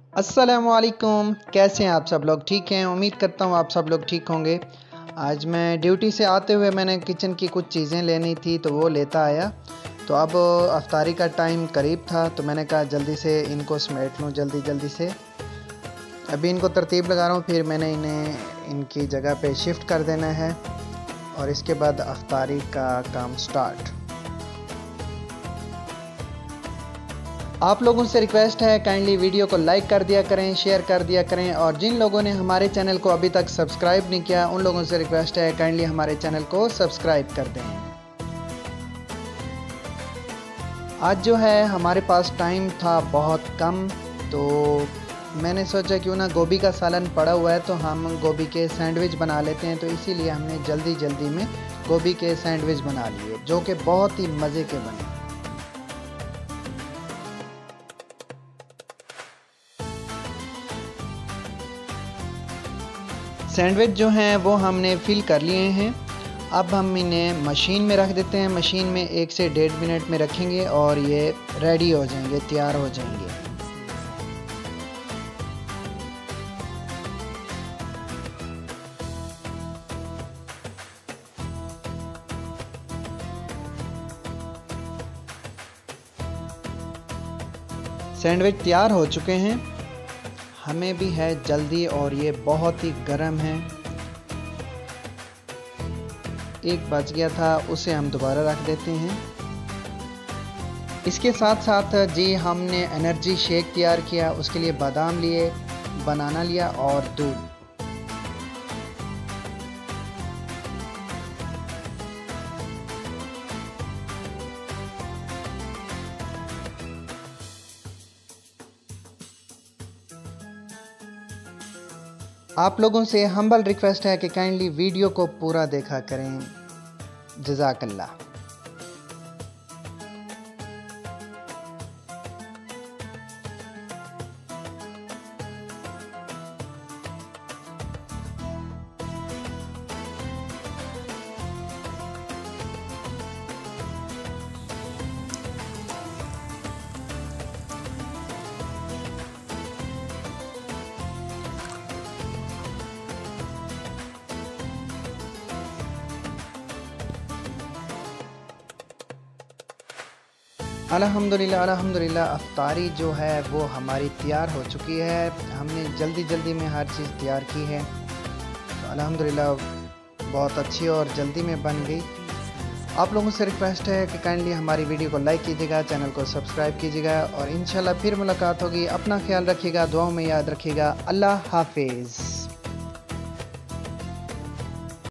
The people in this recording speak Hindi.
अस्सलामुअलैकुम, कैसे हैं आप सब लोग? ठीक हैं, उम्मीद करता हूँ आप सब लोग ठीक होंगे। आज मैं ड्यूटी से आते हुए मैंने किचन की कुछ चीज़ें लेनी थी तो वो लेता आया। तो अब अफ्तारी का टाइम करीब था तो मैंने कहा जल्दी से इनको समेट लूँ जल्दी से। अभी इनको तरतीब लगा रहा हूँ, फिर मैंने इन्हें इनकी जगह पे शिफ्ट कर देना है और इसके बाद अफ्तारी का काम स्टार्ट। आप लोगों से रिक्वेस्ट है, काइंडली वीडियो को लाइक कर दिया करें, शेयर कर दिया करें और जिन लोगों ने हमारे चैनल को अभी तक सब्सक्राइब नहीं किया उन लोगों से रिक्वेस्ट है, काइंडली हमारे चैनल को सब्सक्राइब कर दें। आज जो है हमारे पास टाइम था बहुत कम, तो मैंने सोचा क्यों ना गोभी का सालन पड़ा हुआ है तो हम गोभी के सैंडविच बना लेते हैं। तो इसीलिए हमने जल्दी में गोभी के सैंडविच बना लिए जो कि बहुत ही मज़े के बने। सैंडविच जो हैं वो हमने फिल कर लिए हैं। अब हम इन्हें मशीन में रख देते हैं। मशीन में 1 से 1.5 मिनट में रखेंगे और ये रेडी हो जाएंगे, तैयार हो जाएंगे। सैंडविच तैयार हो चुके हैं। हमें भी है जल्दी और ये बहुत ही गर्म है। एक बच गया था, उसे हम दोबारा रख देते हैं। इसके साथ साथ जी हमने एनर्जी शेक तैयार किया। उसके लिए बादाम लिए, बनाना लिया और दूध। आप लोगों से हम्बल रिक्वेस्ट है कि काइंडली वीडियो को पूरा देखा करें। जज़ाकल्लाह। अल्हम्दुलिल्लाह अफ्तारी जो है वो हमारी तैयार हो चुकी है। हमने जल्दी में हर चीज़ तैयार की है तो अल्हम्दुलिल्लाह बहुत अच्छी और जल्दी में बन गई। आप लोगों से रिक्वेस्ट है कि काइंडली हमारी वीडियो को लाइक कीजिएगा, चैनल को सब्सक्राइब कीजिएगा और इंशाल्लाह फिर मुलाकात होगी। अपना ख्याल रखिएगा, दुआओं में याद रखिएगा। अल्लाह हाफिज़।